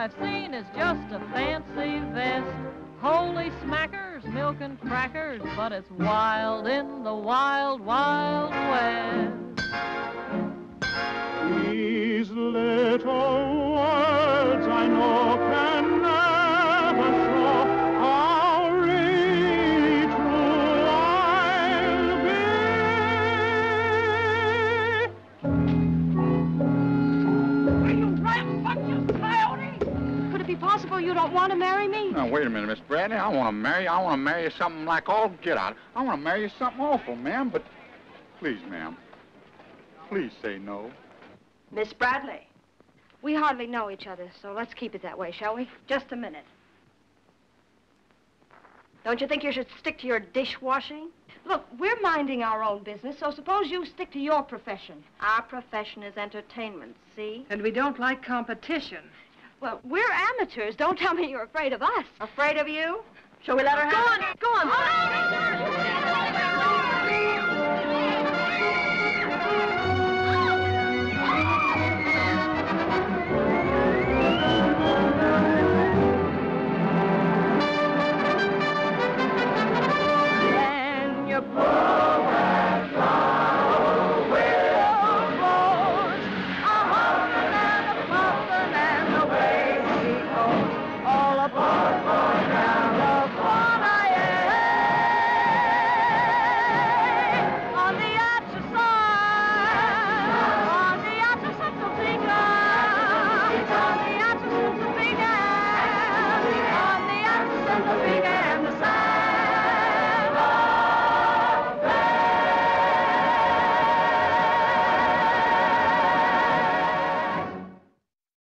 I've seen is just a fancy vest. Holy smackers, milk and crackers, but it's wild in the wild, wild west. These little words I know can never show how really true I'll be. Are you rambunctious coyote? Could it be possible you don't want to marry me? Now, wait a minute, Miss Bradley. I want to marry you something like all get out. I want to marry you something awful, ma'am, but please, ma'am, please say no. Miss Bradley, we hardly know each other, so let's keep it that way, shall we? Just a minute. Don't you think you should stick to your dishwashing? Look, we're minding our own business, so suppose you stick to your profession. Our profession is entertainment, see? And we don't like competition. Well, we're amateurs. Don't tell me you're afraid of us. Afraid of you? Shall we let her have it? Go on, go on.